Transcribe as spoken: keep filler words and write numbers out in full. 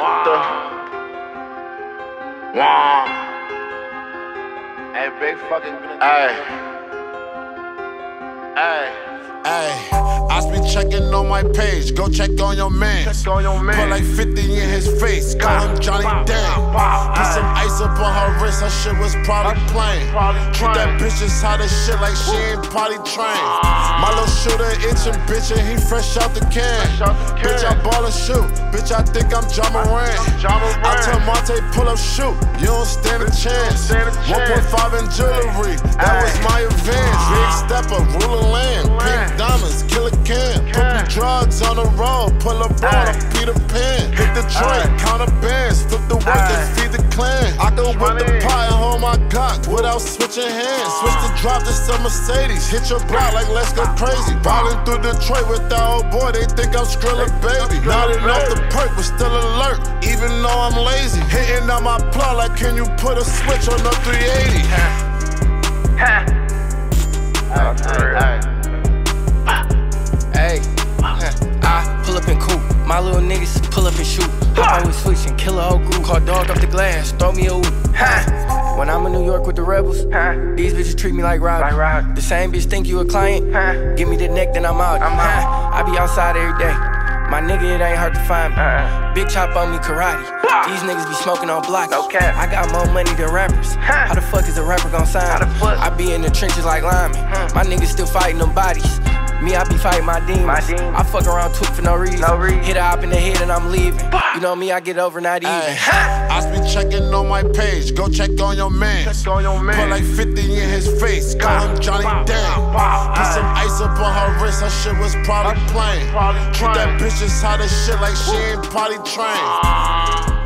Wow. Wow. Hey, big fucking. Hey. Hey. Ay, I be checking on my page, go check on your man. Put like fifty in his face, call him Johnny Damn. Put some ice up on her wrist, her shit was probably plain. Treat that bitch just hot as shit like she ain't potty trained. My little shooter itching, bitch, and he fresh out the can. Bitch, I ball and shoot, bitch, I think I'm Ja Morant. I tell Monte, pull up, shoot, you don't stand a chance. one point five in jewelry, that was my advance. Big stepper, ruler land, pink diamonds, kill a can. Put the drugs on the road, pull a roll, I'm Peter Pan. Hit Detroit, count the bands, flip the work and feed the clan. I can whip the pie and hold my Glock without switching hands. Switch the drop to some Mercedes, hit your block like let's go crazy. Ballin' through Detroit with that old boy, they think I'm Skrilla baby. Nodding off the perk, but still alert, even though I'm lazy. Hitting on my plot like can you put a switch on the three eighty? Hey, I pull up and coupe. My little niggas pull up and shoot. I always switch and kill a whole group. Call dog off the glass, throw me a whoop. When I'm in New York with the rebels, these bitches treat me like Rob. The same bitch think you a client, give me the neck, then I'm out. I be outside every day. My nigga, it ain't hard to find me. Big chop on me, karate. These niggas be smoking on blocks. I got more money than rappers. How the fuck is a rapper gon' sign me? I be in the trenches like linemen. My niggas still fighting them bodies. Me, I be fighting my demons. My demons. I fuck around tweet for no reason. no reason. Hit a hop in the head and I'm leaving. You know me, I get over not even. I be checking on my page, go check on your man. Put like fifty in his face, call him Johnny Damn. Put some ice up on her wrist, her shit was probably plain. Treat that bitch just hot as shit like she ain't potty trained.